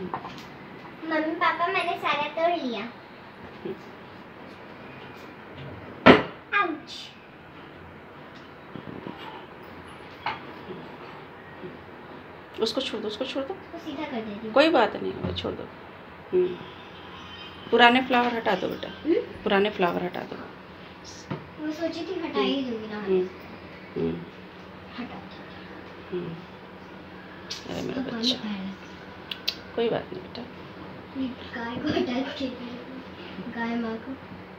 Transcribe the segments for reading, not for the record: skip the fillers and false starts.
Mummy papa मैंने सारा तोड़ लिया। आउच। उसको छोड़ दो, उसको छोड़ दो, सीधा कर दे। कोई बात नहीं, वो छोड़ दो। पुराने फ्लावर हटा दो बेटा, पुराने फ्लावर हटा दो। वो सोची थी हटा ही दूंगी ना। हटा। अरे मेरा बच्चा, कोई बात नहीं बेटा। गाय को हटा के, गाय माँ को।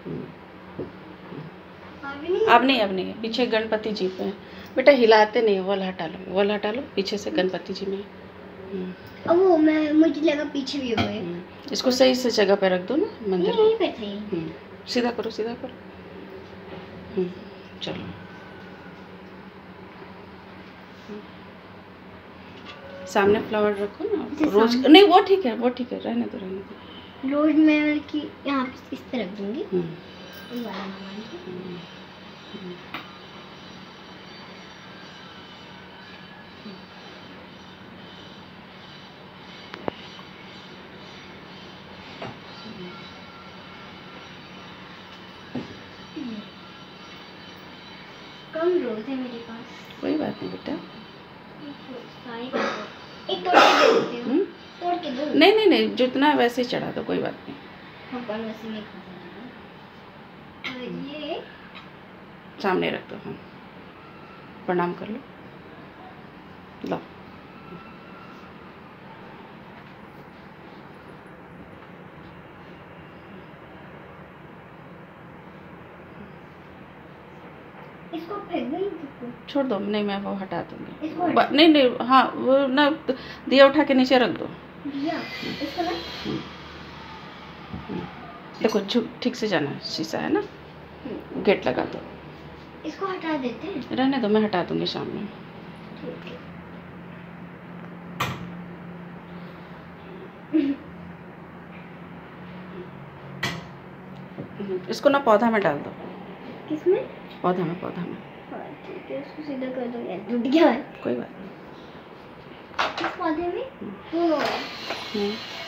अब नहीं, पीछे गणपति जी पे बेटा, हिलाते नहीं, वॉल हटा लो, वॉल हटा लो, पीछे से गणपति जी में। वो मुझे लगा पीछे भी हुए। इसको सही से जगह पे रख दो ना, मंदिर यहीं पे थे। सीधा करो, सीधा करो। चलो, सामने फ्लावर रखो ना, रोज नहीं, वो ठीक है, वो ठीक है, रहने दो, रहने दो। रोज मैं की यहाँ पे इस पे रख दूंगी। कम रोज है मेरे पास। कोई बात नहीं बेटा, एक तोड़ के दो। नहीं, जितना वैसे ही चढ़ा दो, कोई बात नहीं। भगवान वैसे नहीं खा सकता। ये सामने रख दो। प्रणाम कर लो, लो। इसको फेंक दो, छोड़ दो, नहीं मैं वो हटा दूंगी। नहीं, हाँ वो ना, दिया उठा के नीचे रख दो। दिया इसको ना। देखो ठीक से जाना, शीशा है ना, गेट लगा दो। इसको हटा देते हैं। रहने दो, मैं हटा दूंगी शाम में। इसको ना पौधा में डाल दो। किसमें? पौधा में। हाँ ठीक है, उसको सीधा कर दो यार, टूट गया है। कोई बात नहीं। इस पौधे में?